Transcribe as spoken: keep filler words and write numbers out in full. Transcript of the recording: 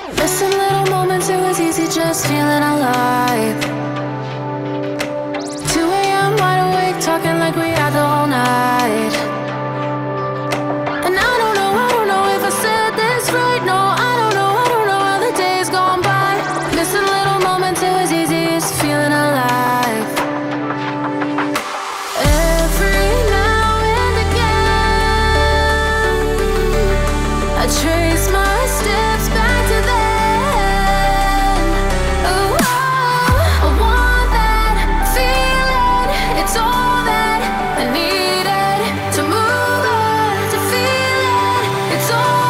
Missing little moments, it was easy just feeling alive. two a m wide awake, talking like we had the whole night. And I don't know, I don't know if I said this right. No, I don't know, I don't know how the days gone by. Missing little moments, it was easy just feeling alive. Every now and again, I trace my steps back to then. Oh, I want that feeling. It's all that I needed to move on, to feel it. It's all